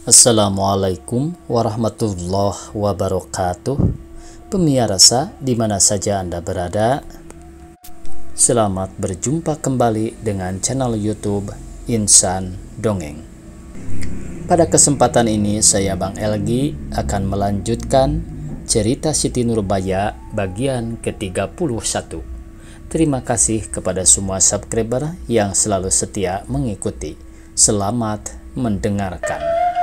Assalamualaikum warahmatullahi wabarakatuh. Pemirsa di mana saja Anda berada, selamat berjumpa kembali dengan channel YouTube Insan Dongeng. Pada kesempatan ini saya Bang Elgi akan melanjutkan cerita Siti Nurbaya bagian ke-31. Terima kasih kepada semua subscriber yang selalu setia mengikuti. Selamat mendengarkan.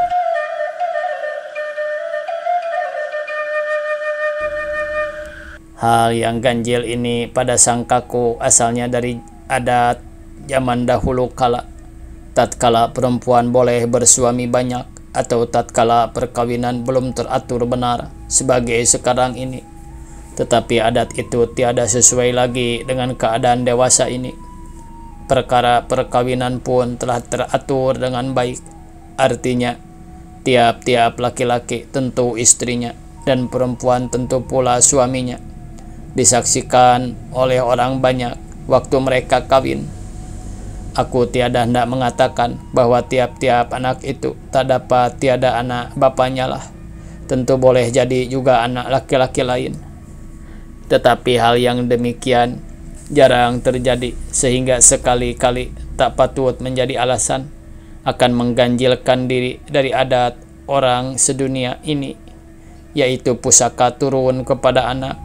Hal yang ganjil ini pada sangkaku asalnya dari adat zaman dahulu kala. Tatkala perempuan boleh bersuami banyak atau tatkala perkawinan belum teratur benar sebagai sekarang ini. Tetapi adat itu tiada sesuai lagi dengan keadaan dewasa ini. Perkara perkawinan pun telah teratur dengan baik. Artinya, tiap-tiap laki-laki tentu istrinya dan perempuan tentu pula suaminya. Disaksikan oleh orang banyak waktu mereka kawin. Aku tiada hendak mengatakan bahwa tiap-tiap anak itu tak dapat tiada anak bapaknya lah. Tentu boleh jadi juga anak laki-laki lain. Tetapi hal yang demikian jarang terjadi, sehingga sekali-kali tak patut menjadi alasan akan mengganjilkan diri dari adat orang sedunia ini, yaitu pusaka turun kepada anak.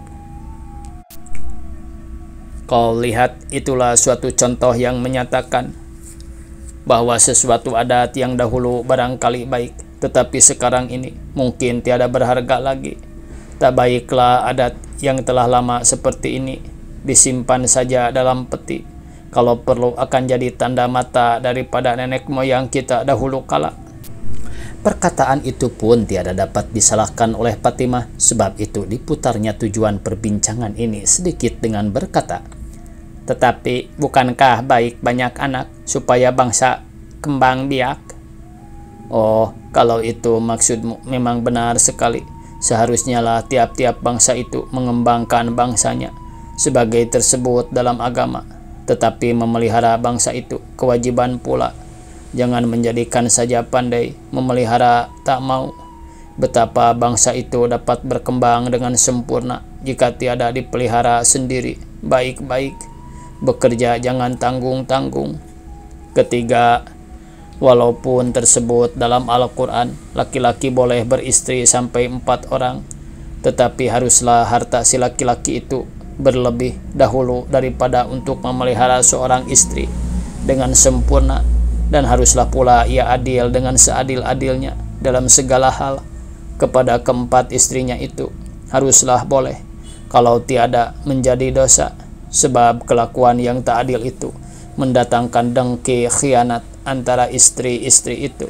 Kau lihat, itulah suatu contoh yang menyatakan bahwa sesuatu adat yang dahulu barangkali baik, tetapi sekarang ini mungkin tiada berharga lagi. Tak baiklah adat yang telah lama seperti ini disimpan saja dalam peti, kalau perlu akan jadi tanda mata daripada nenek moyang kita dahulu kala. Perkataan itu pun tiada dapat disalahkan oleh Fatimah, sebab itu diputarnya tujuan perbincangan ini sedikit dengan berkata, "Tetapi bukankah baik banyak anak supaya bangsa kembang biak?" Oh, kalau itu maksudmu memang benar sekali. Seharusnya lah tiap-tiap bangsa itu mengembangkan bangsanya sebagai tersebut dalam agama. Tetapi memelihara bangsa itu kewajiban pula. Jangan menjadikan saja pandai, memelihara tak mau. Betapa bangsa itu dapat berkembang dengan sempurna jika tiada dipelihara sendiri baik-baik. Bekerja jangan tanggung-tanggung. Ketiga, walaupun tersebut dalam Al-Quran, laki-laki boleh beristri sampai 4 orang, tetapi haruslah harta si laki-laki itu berlebih dahulu daripada untuk memelihara seorang istri dengan sempurna, dan haruslah pula ia adil dengan seadil-adilnya dalam segala hal kepada keempat istrinya itu. Haruslah boleh, kalau tiada menjadi dosa, sebab kelakuan yang tak adil itu mendatangkan dengki khianat antara istri-istri itu.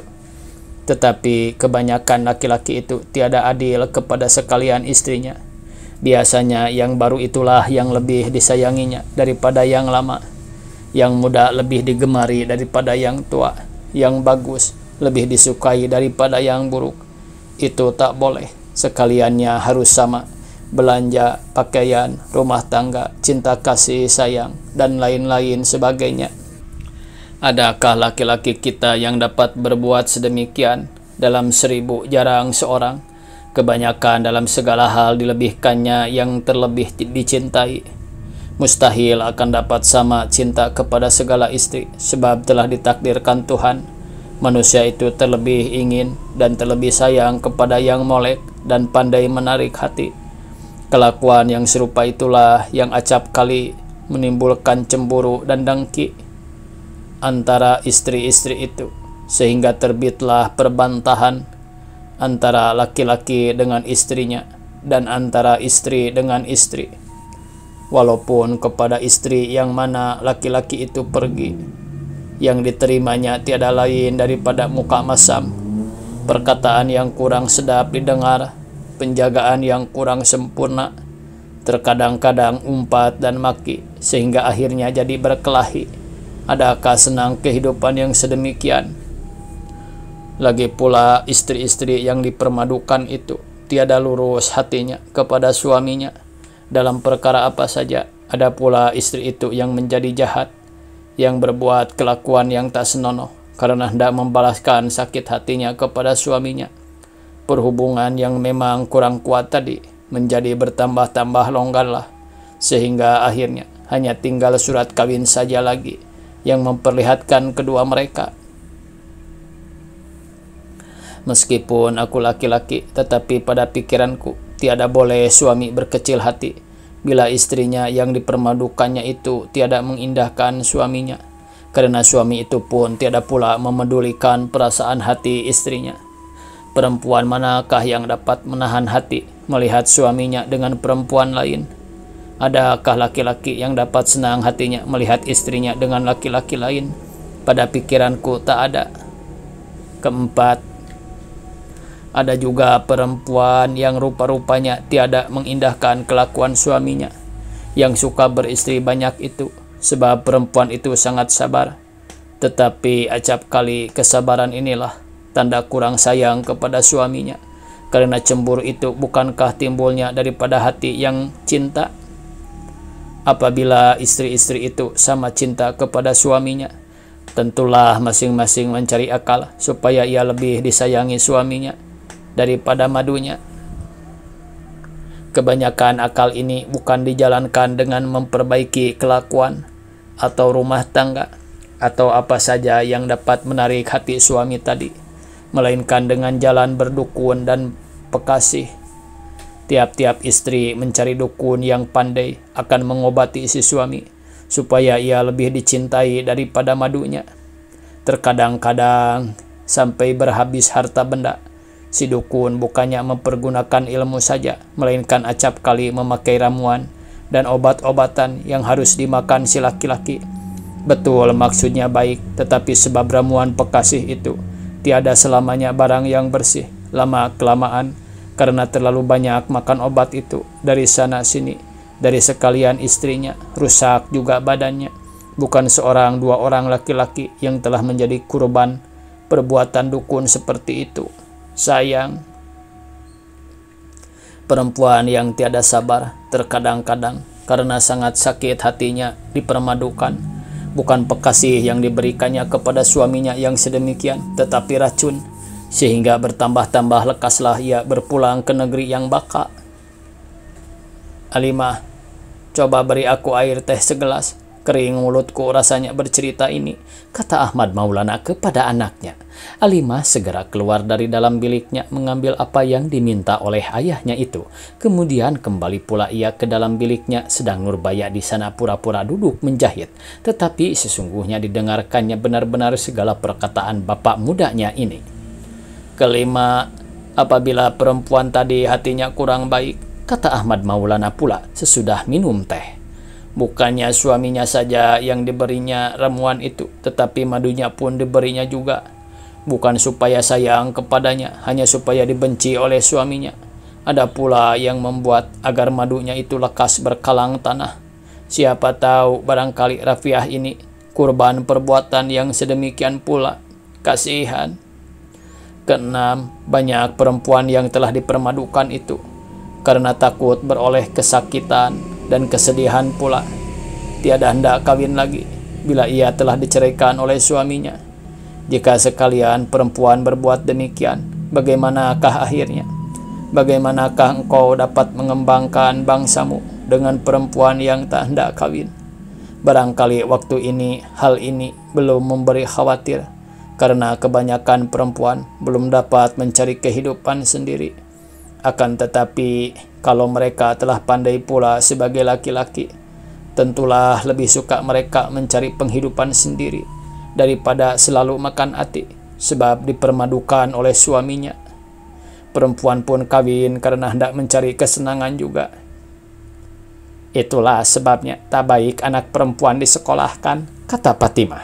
Tetapi kebanyakan laki-laki itu tiada adil kepada sekalian istrinya. Biasanya yang baru itulah yang lebih disayanginya daripada yang lama, yang muda lebih digemari daripada yang tua, yang bagus lebih disukai daripada yang buruk. Itu tak boleh. Sekaliannya harus sama. Belanja, pakaian, rumah tangga, cinta kasih sayang, dan lain-lain sebagainya. Adakah laki-laki kita yang dapat berbuat sedemikian? Dalam 1000 jarang seorang. Kebanyakan dalam segala hal dilebihkannya yang terlebih dicintai. Mustahil akan dapat sama cinta kepada segala istri, sebab telah ditakdirkan Tuhan manusia itu terlebih ingin dan terlebih sayang kepada yang molek dan pandai menarik hati. Kelakuan yang serupa itulah yang acap kali menimbulkan cemburu dan dengki antara istri-istri itu, sehingga terbitlah perbantahan antara laki-laki dengan istrinya dan antara istri dengan istri. Walaupun kepada istri yang mana laki-laki itu pergi, yang diterimanya tiada lain daripada muka masam, perkataan yang kurang sedap didengar, penjagaan yang kurang sempurna, terkadang-kadang umpat dan maki, sehingga akhirnya jadi berkelahi. Adakah senang kehidupan yang sedemikian? Lagi pula istri-istri yang dipermadukan itu tiada lurus hatinya kepada suaminya dalam perkara apa saja. Ada pula istri itu yang menjadi jahat, yang berbuat kelakuan yang tak senonoh karena hendak membalaskan sakit hatinya kepada suaminya. Perhubungan yang memang kurang kuat tadi menjadi bertambah-tambah longgarlah, sehingga akhirnya hanya tinggal surat kawin saja lagi yang memperlihatkan kedua mereka. Meskipun aku laki-laki, tetapi pada pikiranku tiada boleh suami berkecil hati bila istrinya yang dipermadukannya itu tiada mengindahkan suaminya, karena suami itu pun tiada pula memedulikan perasaan hati istrinya. Perempuan manakah yang dapat menahan hati melihat suaminya dengan perempuan lain? Adakah laki-laki yang dapat senang hatinya melihat istrinya dengan laki-laki lain? Pada pikiranku tak ada. Keempat, ada juga perempuan yang rupa-rupanya tiada mengindahkan kelakuan suaminya, yang suka beristri banyak itu, sebab perempuan itu sangat sabar. Tetapi acap kali kesabaran inilah tanda kurang sayang kepada suaminya, karena cemburu itu bukankah timbulnya daripada hati yang cinta? Apabila istri-istri itu sama cinta kepada suaminya, tentulah masing-masing mencari akal supaya ia lebih disayangi suaminya daripada madunya. Kebanyakan akal ini bukan dijalankan dengan memperbaiki kelakuan atau rumah tangga atau apa saja yang dapat menarik hati suami tadi, melainkan dengan jalan berdukun dan pekasih. Tiap-tiap istri mencari dukun yang pandai akan mengobati si suami supaya ia lebih dicintai daripada madunya. Terkadang-kadang sampai berhabis harta benda, si dukun bukannya mempergunakan ilmu saja, melainkan acap kali memakai ramuan dan obat-obatan yang harus dimakan si laki-laki. Betul maksudnya baik, tetapi sebab ramuan pekasih itu tiada selamanya barang yang bersih. Lama-kelamaan, karena terlalu banyak makan obat itu dari sana sini, dari sekalian istrinya, rusak juga badannya. Bukan seorang dua orang laki-laki yang telah menjadi kurban perbuatan dukun seperti itu. Sayang, perempuan yang tiada sabar terkadang-kadang karena sangat sakit hatinya dipermadukan. Bukan pekasih yang diberikannya kepada suaminya yang sedemikian, tetapi racun, sehingga bertambah-tambah lekaslah ia berpulang ke negeri yang baka. Alimah, coba beri aku air teh segelas. Kering mulutku rasanya bercerita ini, kata Ahmad Maulana kepada anaknya. Alimah segera keluar dari dalam biliknya mengambil apa yang diminta oleh ayahnya itu. Kemudian kembali pula ia ke dalam biliknya, sedang Nurbaya di sana pura-pura duduk menjahit. Tetapi sesungguhnya didengarkannya benar-benar segala perkataan bapak mudanya ini. Kelima, apabila perempuan tadi hatinya kurang baik, kata Ahmad Maulana pula sesudah minum teh. Bukannya suaminya saja yang diberinya ramuan itu, tetapi madunya pun diberinya juga. Bukan supaya sayang kepadanya, hanya supaya dibenci oleh suaminya. Ada pula yang membuat agar madunya itu lekas berkalang tanah. Siapa tahu barangkali Rafiah ini kurban perbuatan yang sedemikian pula. Kasihan. Keenam, banyak perempuan yang telah dipermadukan itu karena takut beroleh kesakitan dan kesedihan pula, tiada hendak kawin lagi bila ia telah diceraikan oleh suaminya. Jika sekalian perempuan berbuat demikian, bagaimanakah akhirnya? Bagaimanakah engkau dapat mengembangkan bangsamu dengan perempuan yang tak hendak kawin? Barangkali waktu ini hal ini belum memberi khawatir, karena kebanyakan perempuan belum dapat mencari kehidupan sendiri. Akan tetapi, kalau mereka telah pandai pula sebagai laki-laki, tentulah lebih suka mereka mencari penghidupan sendiri daripada selalu makan hati, sebab dipermadukan oleh suaminya. Perempuan pun kawin karena hendak mencari kesenangan juga. Itulah sebabnya tak baik anak perempuan disekolahkan, kata Fatimah,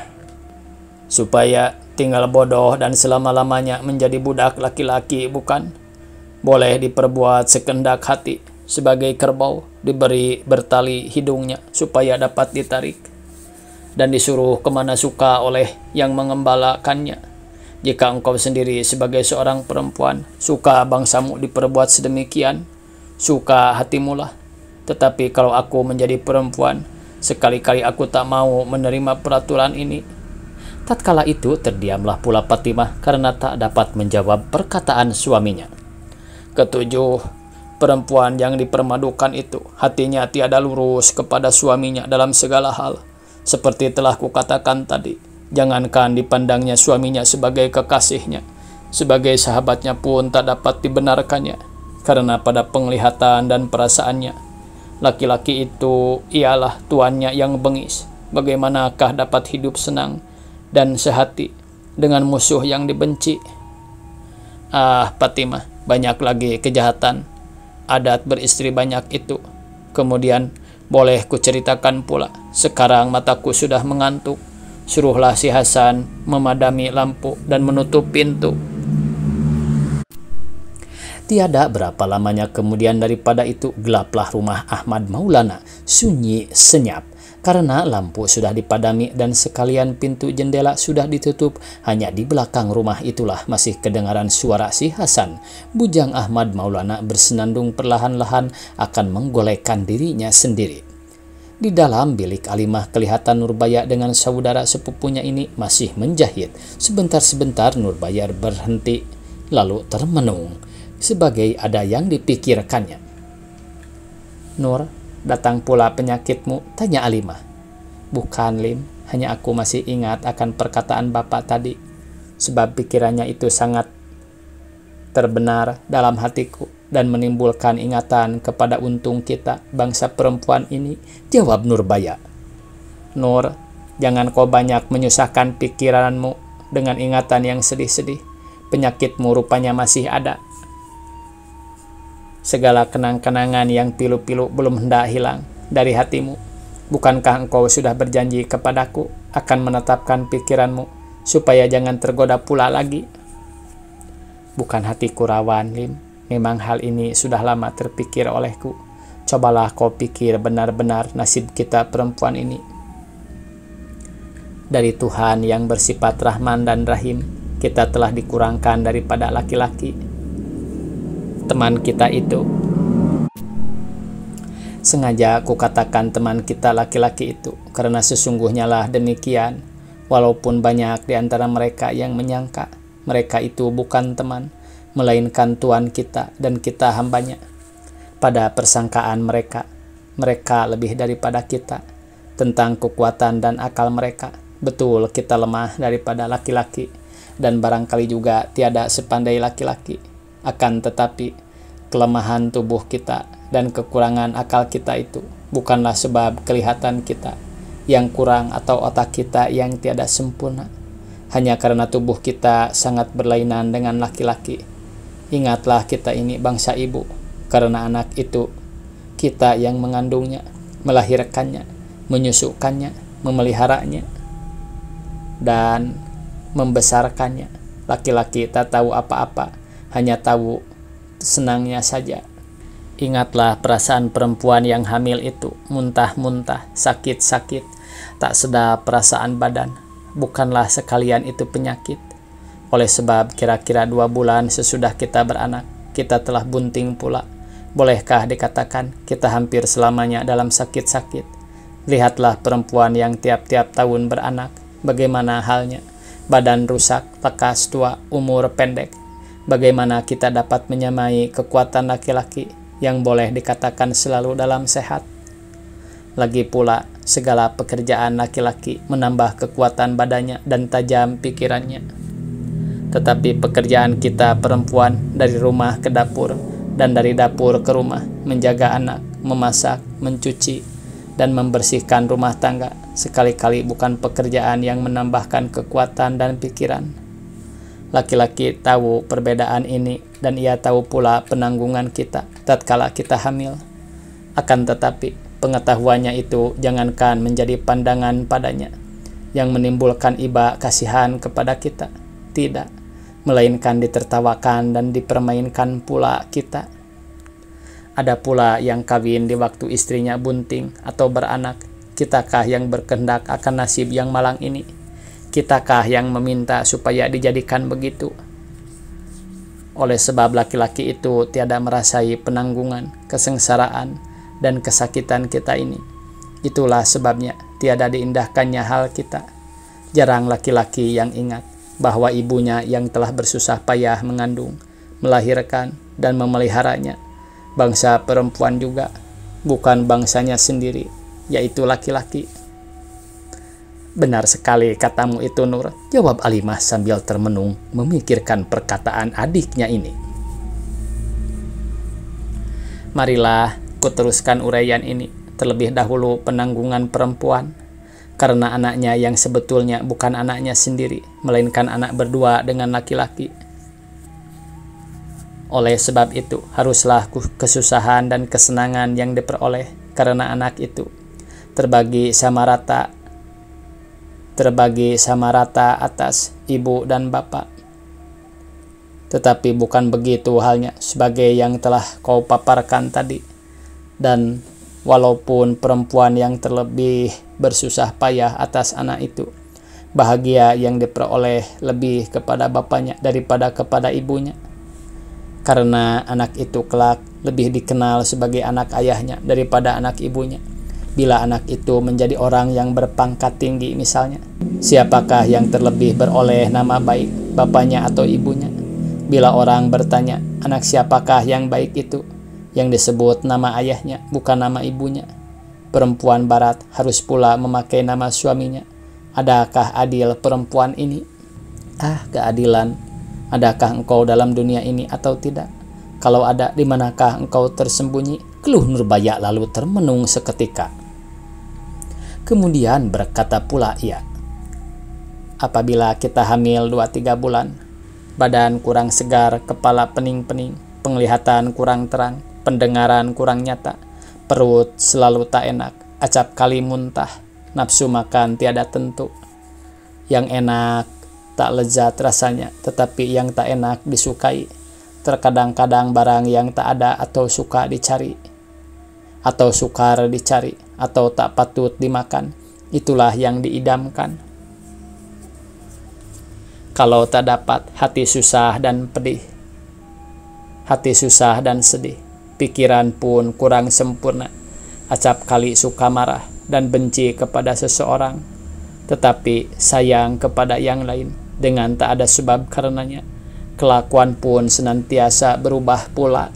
supaya tinggal bodoh dan selama-lamanya menjadi budak laki-laki, bukan? Boleh diperbuat sekendak hati, sebagai kerbau diberi bertali hidungnya supaya dapat ditarik, dan disuruh kemana suka oleh yang mengembalakannya. Jika engkau sendiri sebagai seorang perempuan suka bangsamu diperbuat sedemikian, suka hatimulah. Tetapi kalau aku menjadi perempuan, sekali-kali aku tak mau menerima peraturan ini. Tatkala itu terdiamlah pula Fatimah karena tak dapat menjawab perkataan suaminya. Ketujuh, perempuan yang dipermadukan itu hatinya tiada lurus kepada suaminya dalam segala hal. Seperti telah kukatakan tadi, jangankan dipandangnya suaminya sebagai kekasihnya, sebagai sahabatnya pun tak dapat dibenarkannya. Karena pada penglihatan dan perasaannya, laki-laki itu ialah tuannya yang bengis. Bagaimanakah dapat hidup senang dan sehati dengan musuh yang dibenci? Fatimah, banyak lagi kejahatan adat beristri banyak itu. Kemudian boleh kuceritakan pula, sekarang mataku sudah mengantuk. Suruhlah si Hasan memadami lampu dan menutup pintu. Tiada berapa lamanya kemudian daripada itu gelaplah rumah Ahmad Maulana, sunyi senyap. Karena lampu sudah dipadami dan sekalian pintu jendela sudah ditutup, hanya di belakang rumah itulah masih kedengaran suara si Hasan. Bujang Ahmad Maulana bersenandung perlahan-lahan akan menggolekkan dirinya sendiri. Di dalam bilik Alimah kelihatan Nurbaya dengan saudara sepupunya ini masih menjahit. Sebentar-sebentar Nurbaya berhenti, lalu termenung, sebagai ada yang dipikirkannya. "Nur, datang pula penyakitmu?" tanya Alimah. "Bukan, Lim, hanya aku masih ingat akan perkataan bapak tadi, sebab pikirannya itu sangat terbenar dalam hatiku dan menimbulkan ingatan kepada untung kita, bangsa perempuan ini," jawab Nurbaya. "Nur, jangan kau banyak menyusahkan pikiranmu dengan ingatan yang sedih-sedih. Penyakitmu rupanya masih ada. Segala kenang-kenangan yang pilu-pilu belum hendak hilang dari hatimu. Bukankah engkau sudah berjanji kepadaku akan menetapkan pikiranmu supaya jangan tergoda pula lagi?" "Bukan hatiku rawan, Lim. Memang hal ini sudah lama terpikir olehku. Cobalah kau pikir benar-benar nasib kita perempuan ini. Dari Tuhan yang bersifat Rahman dan Rahim, kita telah dikurangkan daripada laki-laki. Teman kita itu, sengaja aku katakan teman kita laki-laki itu, karena sesungguhnya lah demikian, walaupun banyak di antara mereka yang menyangka mereka itu bukan teman, melainkan tuan kita dan kita hambanya. Pada persangkaan mereka, mereka lebih daripada kita. Tentang kekuatan dan akal mereka, betul kita lemah daripada laki-laki, dan barangkali juga tiada sepandai laki-laki. Akan tetapi, kelemahan tubuh kita dan kekurangan akal kita itu bukanlah sebab kelihatan kita yang kurang atau otak kita yang tiada sempurna, hanya karena tubuh kita sangat berlainan dengan laki-laki. Ingatlah kita ini bangsa ibu, karena anak itu kita yang mengandungnya, melahirkannya, menyusukannya, memeliharanya, dan membesarkannya. Laki-laki tak tahu apa-apa, hanya tahu senangnya saja. Ingatlah perasaan perempuan yang hamil itu, muntah-muntah, sakit-sakit, tak sedap perasaan badan. Bukanlah sekalian itu penyakit. Oleh sebab kira-kira 2 bulan sesudah kita beranak, kita telah bunting pula. Bolehkah dikatakan kita hampir selamanya dalam sakit-sakit? Lihatlah perempuan yang tiap-tiap tahun beranak, bagaimana halnya. Badan rusak, lekas tua, umur pendek. Bagaimana kita dapat menyamai kekuatan laki-laki yang boleh dikatakan selalu dalam sehat? Lagi pula, segala pekerjaan laki-laki menambah kekuatan badannya dan tajam pikirannya. Tetapi pekerjaan kita perempuan dari rumah ke dapur dan dari dapur ke rumah, menjaga anak, memasak, mencuci, dan membersihkan rumah tangga, sekali-kali bukan pekerjaan yang menambahkan kekuatan dan pikiran. Laki-laki tahu perbedaan ini dan ia tahu pula penanggungan kita tatkala kita hamil. Akan tetapi pengetahuannya itu jangankan menjadi pandangan padanya yang menimbulkan iba kasihan kepada kita, tidak, melainkan ditertawakan dan dipermainkan pula kita. Ada pula yang kawin di waktu istrinya bunting atau beranak. Kitakah yang berkehendak akan nasib yang malang ini? Kitakah yang meminta supaya dijadikan begitu? Oleh sebab laki-laki itu tiada merasai penanggungan, kesengsaraan, dan kesakitan kita ini. Itulah sebabnya tiada diindahkannya hal kita. Jarang laki-laki yang ingat bahwa ibunya yang telah bersusah payah mengandung, melahirkan, dan memeliharanya. Bangsa perempuan juga, bukan bangsanya sendiri, yaitu laki-laki. Benar sekali katamu itu, Nur, jawab Alimah sambil termenung memikirkan perkataan adiknya ini. Marilah kuteruskan uraian ini, terlebih dahulu penanggungan perempuan, karena anaknya yang sebetulnya bukan anaknya sendiri, melainkan anak berdua dengan laki-laki. Oleh sebab itu, haruslah kesusahan dan kesenangan yang diperoleh karena anak itu terbagi sama rata atas ibu dan bapak. Tetapi bukan begitu halnya sebagai yang telah kau paparkan tadi. Dan walaupun perempuan yang terlebih bersusah payah atas anak itu, bahagia yang diperoleh lebih kepada bapaknya daripada kepada ibunya. Karena anak itu kelak lebih dikenal sebagai anak ayahnya daripada anak ibunya. Bila anak itu menjadi orang yang berpangkat tinggi misalnya, siapakah yang terlebih beroleh nama baik, bapaknya atau ibunya? Bila orang bertanya, anak siapakah yang baik itu? Yang disebut nama ayahnya, bukan nama ibunya. Perempuan barat harus pula memakai nama suaminya. Adakah adil perempuan ini? Keadilan. Adakah engkau dalam dunia ini atau tidak? Kalau ada, di manakah engkau tersembunyi? Keluh Nurbaya lalu termenung seketika. Kemudian berkata pula ia, apabila kita hamil 2-3 bulan, badan kurang segar, kepala pening-pening, penglihatan kurang terang, pendengaran kurang nyata, perut selalu tak enak, acap kali muntah, nafsu makan tiada tentu. Yang enak tak lezat rasanya, tetapi yang tak enak disukai. Terkadang-kadang barang yang tak ada atau suka dicari, atau sukar dicari, atau tak patut dimakan, itulah yang diidamkan. Kalau tak dapat, hati susah dan pedih, hati susah dan sedih, pikiran pun kurang sempurna, acap kali suka marah dan benci kepada seseorang, tetapi sayang kepada yang lain dengan tak ada sebab karenanya. Kelakuan pun senantiasa berubah pula.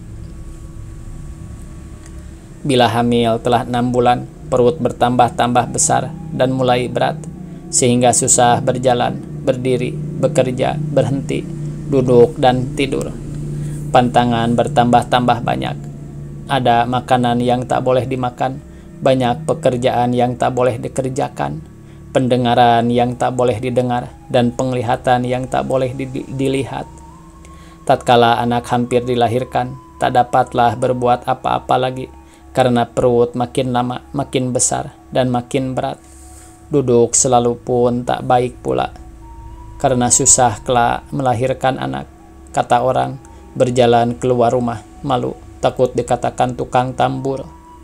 Bila hamil telah 6 bulan, perut bertambah-tambah besar dan mulai berat, sehingga susah berjalan, berdiri, bekerja, berhenti, duduk, dan tidur. Pantangan bertambah-tambah banyak. Ada makanan yang tak boleh dimakan, banyak pekerjaan yang tak boleh dikerjakan, pendengaran yang tak boleh didengar, dan penglihatan yang tak boleh dilihat. Tatkala anak hampir dilahirkan, tak dapatlah berbuat apa-apa lagi, karena perut makin lama makin besar dan makin berat. Duduk selalu pun tak baik pula, karena susah kelak melahirkan anak. Kata orang, berjalan keluar rumah malu, takut dikatakan tukang tambur.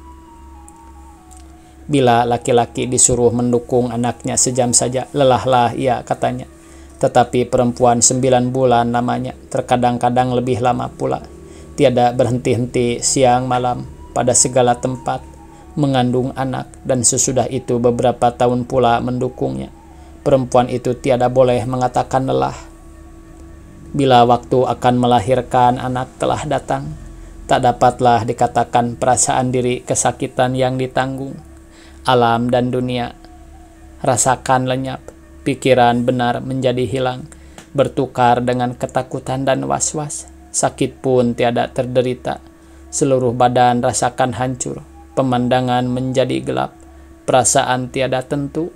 Bila laki-laki disuruh mendukung anaknya sejam saja, lelahlah ia katanya. Tetapi perempuan 9 bulan namanya, terkadang-kadang lebih lama pula, tiada berhenti-henti siang malam pada segala tempat, mengandung anak, dan sesudah itu beberapa tahun pula mendukungnya. Perempuan itu tiada boleh mengatakan lelah. Bila waktu akan melahirkan anak telah datang, tak dapatlah dikatakan perasaan diri kesakitan yang ditanggung. Alam dan dunia rasakan lenyap, pikiran benar menjadi hilang, bertukar dengan ketakutan dan was-was. Sakit pun tiada terderita, seluruh badan rasakan hancur, pemandangan menjadi gelap, perasaan tiada tentu.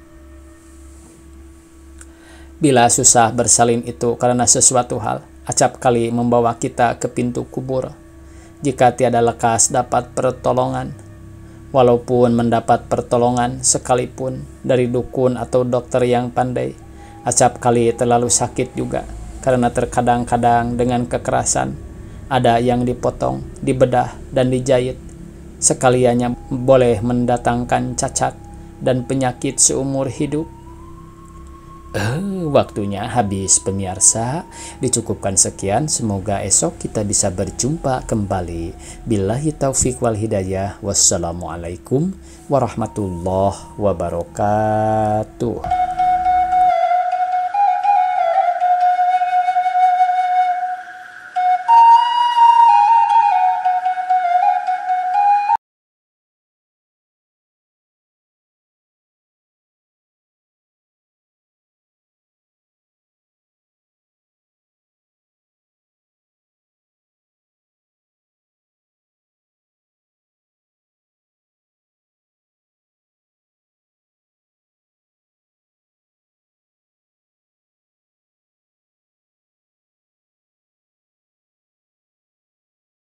Bila susah bersalin itu karena sesuatu hal, acap kali membawa kita ke pintu kubur. Jika tiada lekas dapat pertolongan, walaupun mendapat pertolongan sekalipun dari dukun atau dokter yang pandai, acap kali terlalu sakit juga, karena terkadang-kadang dengan kekerasan ada yang dipotong, dibedah, dan dijahit. Sekaliannya boleh mendatangkan cacat dan penyakit seumur hidup. Waktunya habis pemirsa, dicukupkan sekian, semoga esok kita bisa berjumpa kembali. Billahi taufiq wal hidayah, wassalamualaikum warahmatullahi wabarakatuh.